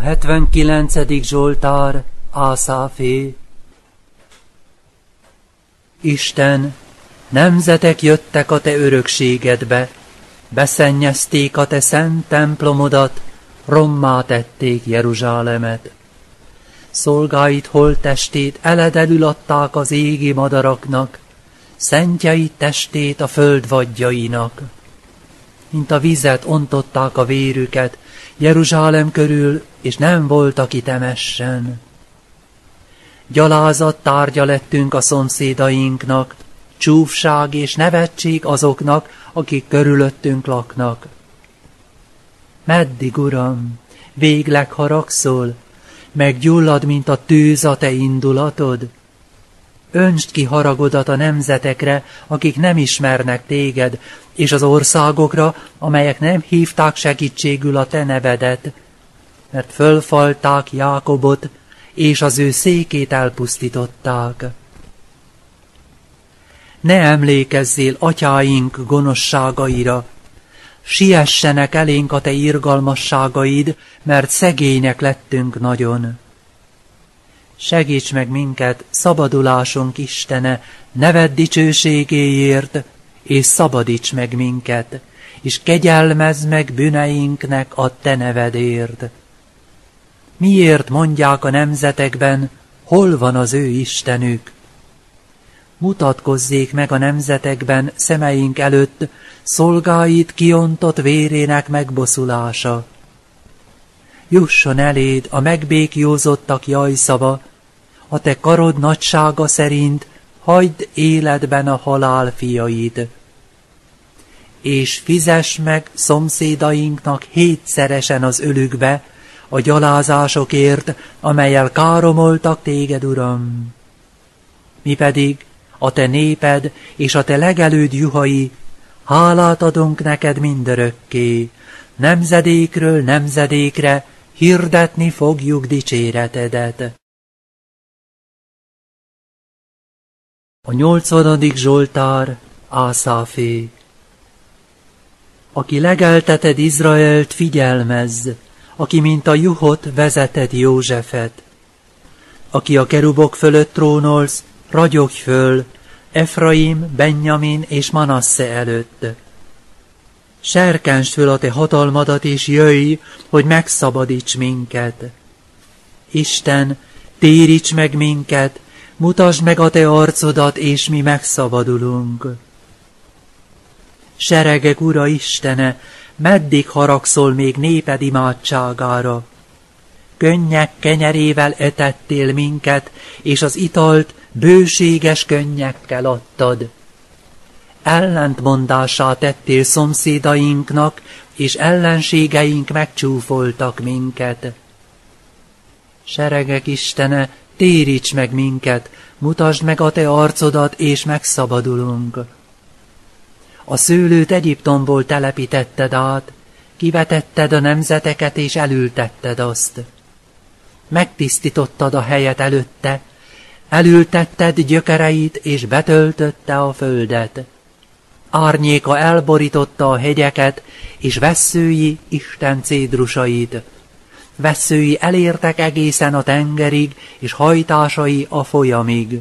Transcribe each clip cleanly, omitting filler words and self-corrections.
79. Zsoltár, Ászáfé. Isten, nemzetek jöttek a te örökségedbe, beszennyezték a te szent templomodat, rommá tették Jeruzsálemet. Szolgáid holttestét eledelül adták az égi madaraknak, szentjeid testét a föld vadjainak. Mint a vizet ontották a vérüket Jeruzsálem körül, és nem volt, aki temessen. Gyalázat tárgya lettünk a szomszédainknak, csúfság és nevetség azoknak, akik körülöttünk laknak. Meddig, Uram, végleg haragszol, meggyullad, mint a tűz a te indulatod? Öntsd ki haragodat a nemzetekre, akik nem ismernek téged, és az országokra, amelyek nem hívták segítségül a te nevedet, mert fölfalták Jákobot, és az ő székét elpusztították. Ne emlékezzél atyáink gonoszságaira, siessenek elénk a te irgalmasságaid, mert szegények lettünk nagyon. Segíts meg minket, szabadulásunk Istene, neved dicsőségéért, és szabadíts meg minket, és kegyelmezd meg bűneinknek a te nevedért. Miért mondják a nemzetekben, hol van az ő Istenük? Mutatkozzék meg a nemzetekben szemeink előtt szolgáid kiontott vérének megboszulása. Jusson eléd a megbékjózottak jajszava, a te karod nagysága szerint hagyd életben a halál fiait. És fizess meg szomszédainknak 7-szeresen az ölükbe a gyalázásokért, amellyel káromoltak téged, Uram. Mi pedig, a te néped és a te legelőd juhai, hálát adunk neked mindörökké, nemzedékről nemzedékre hirdetni fogjuk dicséretedet. A 80. Zsoltár, Ászáfé. Aki legelteted Izraelt, figyelmezz, aki mint a juhot vezeted Józsefet. Aki a kerubok fölött trónolsz, ragyogj föl, Efraim, Benjamin és Manasse előtt. Serkentsd föl a te hatalmadat, és jöjj, hogy megszabadíts minket. Isten, téríts meg minket, mutasd meg a te arcodat, és mi megszabadulunk. Seregek Ura Istene, meddig haragszol még néped imádságára? Könnyek kenyerével etettél minket, és az italt bőséges könnyekkel adtad. Ellentmondássá tettél szomszédainknak, és ellenségeink megcsúfoltak minket. Seregek Istene, téríts meg minket, mutasd meg a te arcodat, és megszabadulunk. A szőlőt Egyiptomból telepítetted át, kivetetted a nemzeteket, és elültetted azt. Megtisztítottad a helyet előtte, elültetted gyökereit, és betöltötte a földet. Árnyéka elborította a hegyeket, és vesszői Isten cédrusait. Vesszői elértek egészen a tengerig, és hajtásai a folyamig.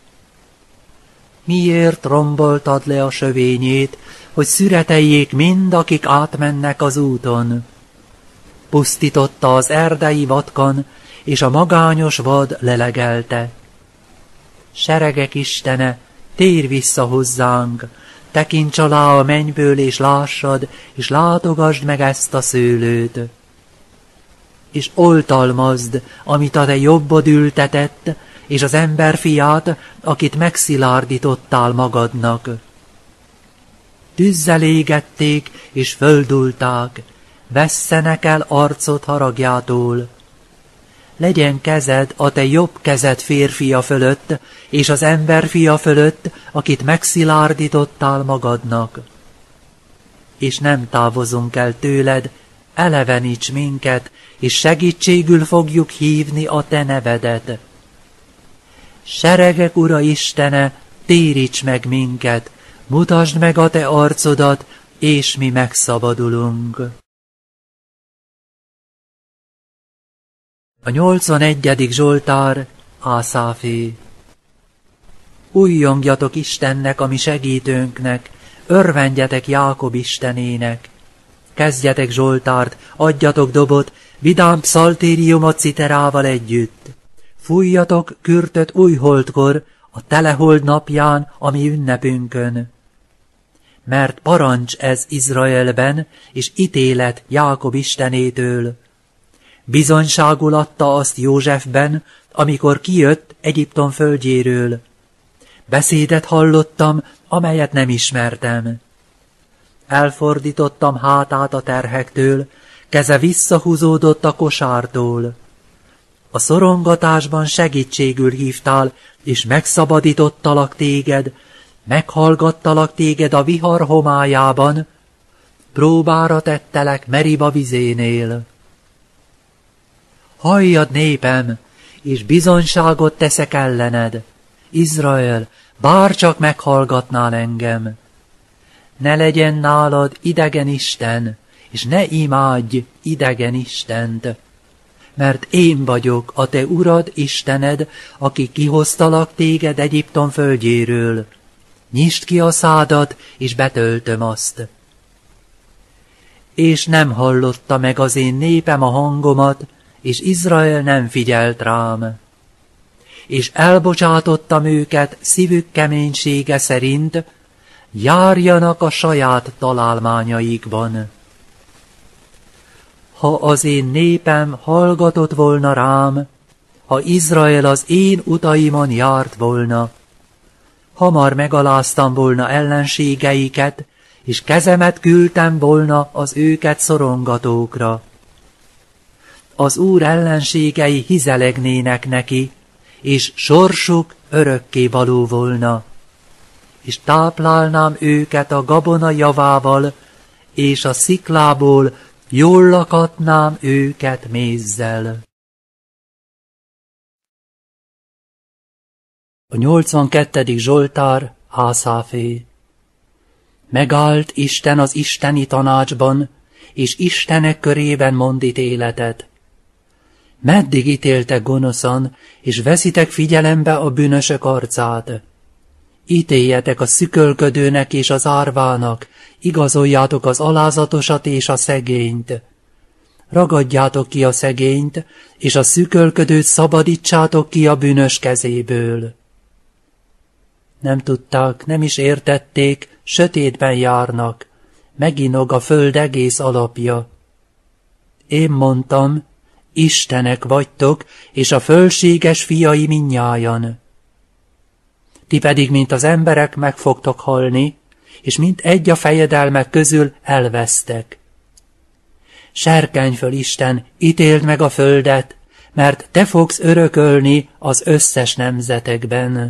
Miért romboltad le a sövényét, hogy szüreteljék mind, akik átmennek az úton? Pusztította az erdei vadkan, és a magányos vad lelegelte. Seregek Istene, térj vissza hozzánk, tekints alá a mennyből, és lássad, és látogasd meg ezt a szőlőt. És oltalmazd, amit a te jobbod ültetett, és az emberfiát, akit megszilárdítottál magadnak. Tűzzel égették, és földulták, vesszenek el arcod haragjától. Legyen kezed a te jobb kezed férfia fölött, és az emberfia fölött, akit megszilárdítottál magadnak. És nem távozunk el tőled, eleveníts minket, és segítségül fogjuk hívni a te nevedet. Seregek Ura Istene, téríts meg minket, mutasd meg a te arcodat, és mi megszabadulunk. A 81. Zsoltár Ászáfé. Újjongjatok Istennek, ami segítőnknek, örvendjetek Jákob Istenének. Kezdjetek zsoltárt, adjatok dobot, vidám pszaltériumot citerával együtt. Fújjatok kürtöt újholdkor, a telehold napján, ami ünnepünkön. Mert parancs ez Izraelben, és ítélet Jákob Istenétől. Bizonyságul adta azt Józsefben, amikor kijött Egyiptom földjéről. Beszédet hallottam, amelyet nem ismertem. Elfordítottam hátát a terhektől, keze visszahúzódott a kosártól. A szorongatásban segítségül hívtál, és megszabadítottalak téged, meghallgattalak téged a vihar homályában, próbára tettelek Meriba vizénél. Halljad, népem, és bizonyságot teszek ellened. Izrael, bárcsak meghallgatnál engem. Ne legyen nálad idegen isten, és ne imádj idegen istent. Mert én vagyok, a te urad, Istened, aki kihoztalak téged Egyiptom földjéről. Nyisd ki a szádat, és betöltöm azt. És nem hallotta meg az én népem a hangomat, és Izrael nem figyelt rám. És elbocsátottam őket szívük keménysége szerint, járjanak a saját találmányaikban. Ha az én népem hallgatott volna rám, ha Izrael az én utaimon járt volna, hamar megaláztam volna ellenségeiket, és kezemet küldtem volna az őket szorongatókra. Az Úr ellenségei hizelegnének neki, és sorsuk örökké való volna, és táplálnám őket a gabona javával, és a sziklából jól lakatnám őket mézzel. A 82. Zsoltár Ászáfé. Megállt Isten az isteni tanácsban, és istenek körében mond ítéletet. Meddig ítéltek gonoszan, és veszitek figyelembe a bűnösök arcát? Ítéljetek a szükölködőnek és az árvának, igazoljátok az alázatosat és a szegényt. Ragadjátok ki a szegényt, és a szükölködőt szabadítsátok ki a bűnös kezéből. Nem tudták, nem is értették, sötétben járnak, meginog a föld egész alapja. Én mondtam, Istenek vagytok, és a fölséges fiai mindnyájan. Ti pedig, mint az emberek, meg fogtok halni, és mint egy a fejedelmek közül elvesztek. Serkenj föl, Isten, ítéld meg a földet, mert te fogsz örökölni az összes nemzetekben.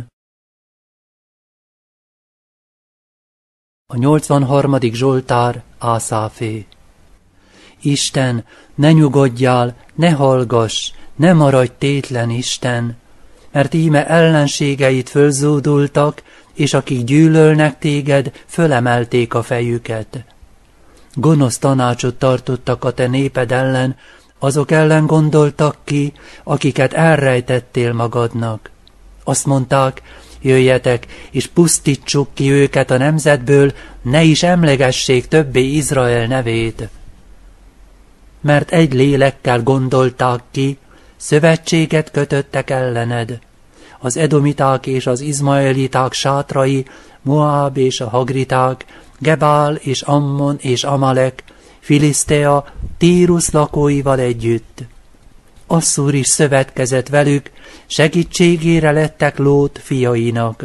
A 83. Zsoltár Ászáfé. Isten, ne nyugodjál, ne hallgass, ne maradj tétlen, Isten, mert íme ellenségeit fölzúdultak, és akik gyűlölnek téged, fölemelték a fejüket. Gonosz tanácsot tartottak a te néped ellen, azok ellen gondoltak ki, akiket elrejtettél magadnak. Azt mondták, jöjjetek, és pusztítsuk ki őket a nemzetből, ne is emlegessék többé Izrael nevét. Mert egy lélekkel gondolták ki, szövetséget kötöttek ellened. Az edomiták és az izmaeliták sátrai, Moáb és a hagriták, Gebál és Ammon és Amalek, Filisztea, Tírus lakóival együtt. Asszúr is szövetkezett velük, segítségére lettek Lót fiainak.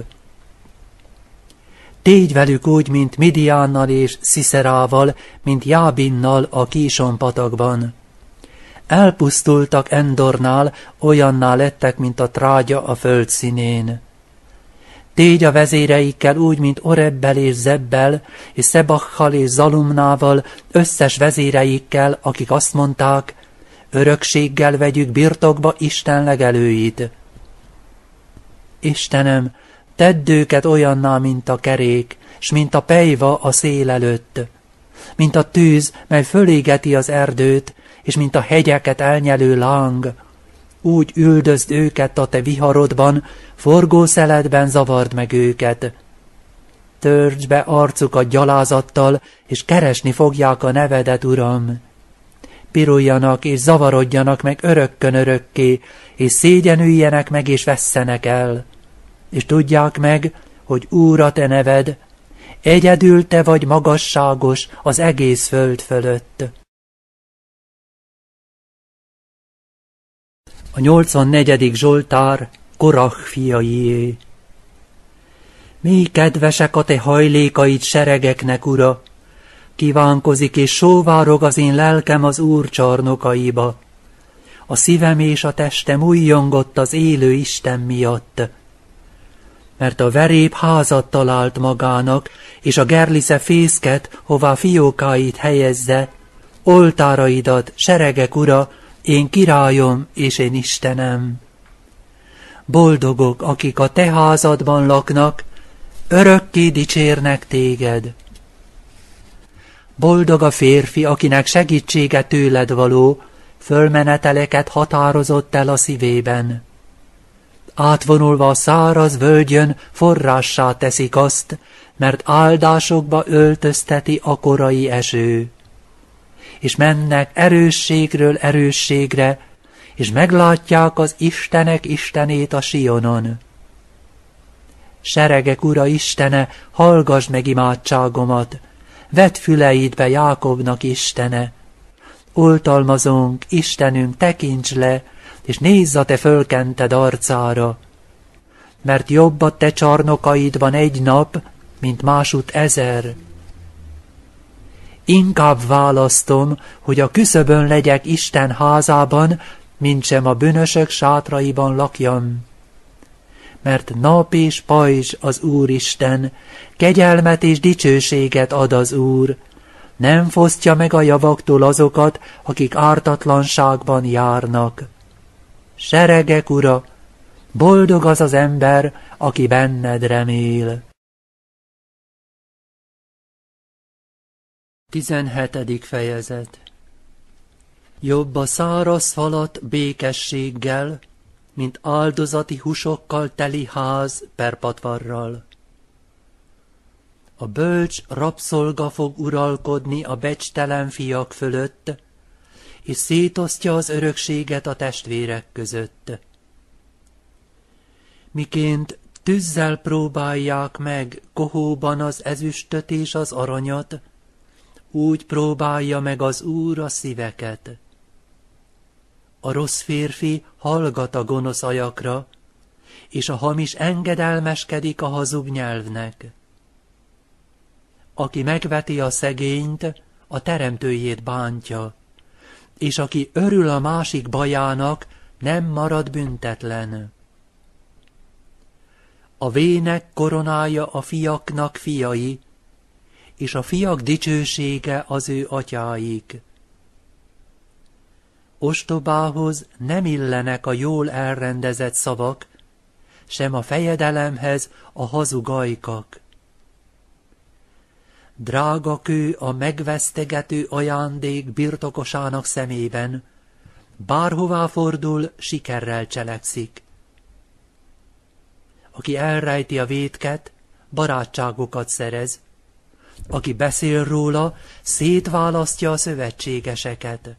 Tégy velük úgy, mint Midiánnal és Sziszerával, mint Jábinnal a Kíson patakban. Elpusztultak Endornál, olyanná lettek, mint a trágya a föld színén. Tégy a vezéreikkel úgy, mint Orebbel és Zebbel, és Szebachal és Zalumnával, összes vezéreikkel, akik azt mondták, örökséggel vegyük birtokba Isten legelőit. Istenem, tedd őket olyanná, mint a kerék, s mint a pejva a szél előtt, mint a tűz, mely fölégeti az erdőt, és mint a hegyeket elnyelő láng, úgy üldözd őket a te viharodban, forgószeletben zavard meg őket. Törtsd be arcukat gyalázattal, és keresni fogják a nevedet, Uram. Piruljanak és zavarodjanak meg örökkön örökké, és szégyenüljenek meg és vesszenek el. És tudják meg, hogy Úr a te neved, egyedül te vagy magasságos az egész föld fölött. A 84. Zsoltár Korach fiaié. Mi kedvesek a te hajlékaid seregeknek, Ura! Kívánkozik és sóvárog az én lelkem az Úr csarnokaiba. A szívem és a testem újjongott az élő Isten miatt. Mert a verép házat talált magának, és a gerlice fészket, hová fiókáit helyezze. Oltáraidat, seregek Ura, én királyom és én Istenem. Boldogok, akik a te házadban laknak, örökké dicsérnek téged. Boldog a férfi, akinek segítsége tőled való, fölmeneteleket határozott el a szívében. Átvonulva a száraz völgyön forrássá teszik azt, mert áldásokba öltözteti a korai eső. És mennek erősségről erősségre, és meglátják az Istenek Istenét a Sionon. Seregek Ura Istene, hallgasd meg imádságomat, vedd füleidbe Jákobnak Istene. Oltalmazónk, Istenünk, tekints le, és nézz a te fölkented arcára. Mert jobb a te csarnokaidban egy nap, mint másút 1000. Inkább választom, hogy a küszöbön legyek Isten házában, mintsem a bűnösök sátraiban lakjam. Mert nap és pajzs az Úristen, kegyelmet és dicsőséget ad az Úr, nem fosztja meg a javaktól azokat, akik ártatlanságban járnak. Seregek Ura, boldog az az ember, aki benned remél. 17. fejezet. Jobb a száraz falat békességgel, mint áldozati húsokkal teli ház perpatvarral. A bölcs rabszolga fog uralkodni a becstelen fiak fölött, és szétosztja az örökséget a testvérek között. Miként tűzzel próbálják meg kohóban az ezüstöt és az aranyat, úgy próbálja meg az Úr a szíveket. A rossz férfi hallgat a gonosz ajakra, és a hamis engedelmeskedik a hazug nyelvnek. Aki megveti a szegényt, a teremtőjét bántja, és aki örül a másik bajának, nem marad büntetlen. A vének koronája a fiaknak fiai, és a fiak dicsősége az ő atyáik. Ostobához nem illenek a jól elrendezett szavak, sem a fejedelemhez a hazug ajkak. Drága kő a megvesztegető ajándék birtokosának szemében, bárhová fordul, sikerrel cselekszik. Aki elrejti a vétket, barátságokat szerez, aki beszél róla, szétválasztja a szövetségeseket.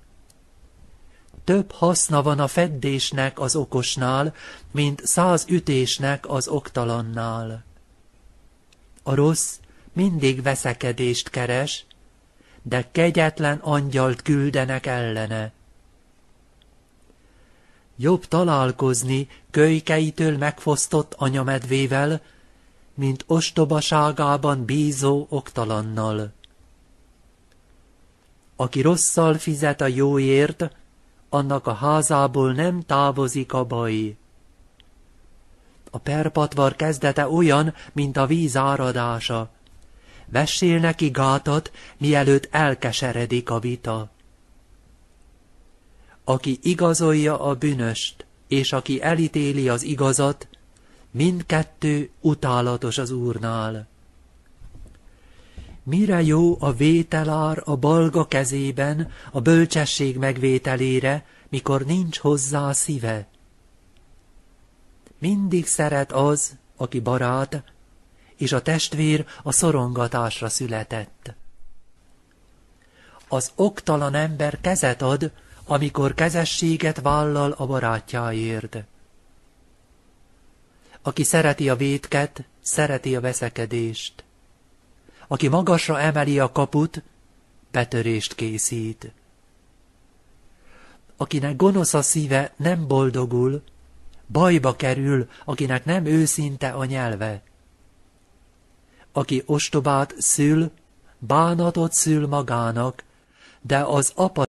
Több haszna van a feddésnek az okosnál, mint 100 ütésnek az oktalannál. A rossz mindig veszekedést keres, de kegyetlen angyalt küldenek ellene. Jobb találkozni kölykeitől megfosztott anyamedvével, mint ostobaságában bízó oktalannal. Aki rosszal fizet a jóért, annak a házából nem távozik a baj. A perpatvar kezdete olyan, mint a víz áradása. Vessél neki gátat, mielőtt elkeseredik a vita. Aki igazolja a bűnöst, és aki elítéli az igazat, mindkettő utálatos az Úrnál. Mire jó a vételár a balga kezében a bölcsesség megvételére, mikor nincs hozzá szíve? Mindig szeret az, aki barát, és a testvér a szorongatásra született. Az oktalan ember kezet ad, amikor kezességet vállal a barátjáért. Aki szereti a vétket, szereti a veszekedést. Aki magasra emeli a kaput, betörést készít. Akinek gonosz a szíve, nem boldogul, bajba kerül, akinek nem őszinte a nyelve. Aki ostobát szül, bánatot szül magának, de az apa